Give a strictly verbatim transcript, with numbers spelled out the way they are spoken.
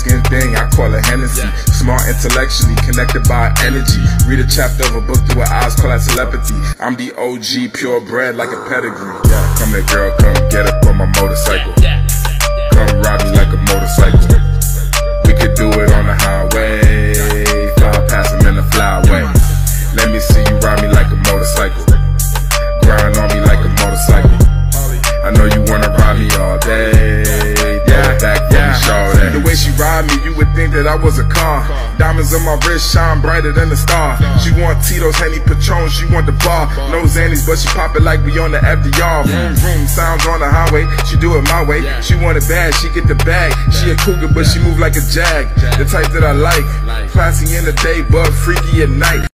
dark-skinned thing, I call it Hennessy. Smart intellectually, connected by energy. Read a chapter of a book through her eyes, call that telepathy. I'm the O G, purebred like a pedigree. Come here, girl, come get up on my motorcycle. Come ride me like a motorcycle. We could do it on the highway, fly past him in the flyway. Let me see you ride me like a motorcycle. Grind on me like a motorcycle. I know you wanna ride me all day. Yeah, back yeah. Me, the way she ride me, you would think that I was a car. Diamonds on my wrist shine brighter than a star. She want Tito's, Henny, Patron, she want the bar. No Xannies, but she pop it like we on the F D R. Vroom, vroom, sounds on the highway, she do it my way. She want it bad, she get the bag. She a cougar, but she move like a jag. The type that I like. Classy in the day, but freaky at night.